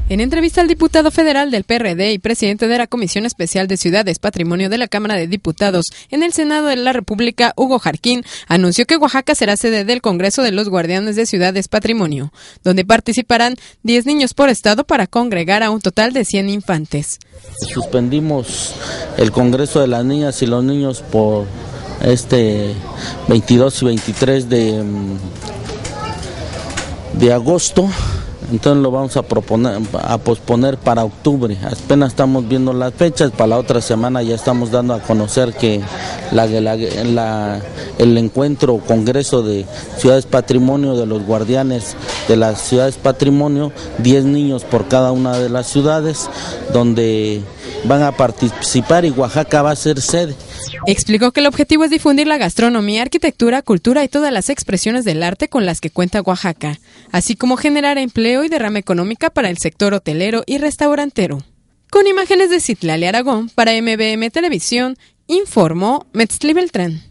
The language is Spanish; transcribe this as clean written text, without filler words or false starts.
En entrevista al diputado federal del PRD y presidente de la Comisión Especial de Ciudades Patrimonio de la Cámara de Diputados en el Senado de la República, Hugo Jarquín, anunció que Oaxaca será sede del Congreso de los Guardianes de Ciudades Patrimonio, donde participarán 10 niños por estado para congregar a un total de 100 infantes. Suspendimos el Congreso de las Niñas y los Niños por 22 y 23 de agosto. Entonces lo vamos a posponer para octubre. Apenas estamos viendo las fechas. Para la otra semana ya estamos dando a conocer que el encuentro o Congreso de Ciudades Patrimonio de los Guardianes de las Ciudades Patrimonio, 10 niños por cada una de las ciudades, donde van a participar y Oaxaca va a ser sede. Explicó que el objetivo es difundir la gastronomía, arquitectura, cultura y todas las expresiones del arte con las que cuenta Oaxaca, así como generar empleo y derrama económica para el sector hotelero y restaurantero. Con imágenes de Citlali Aragón para MBM Televisión, informó Metzli Beltrán.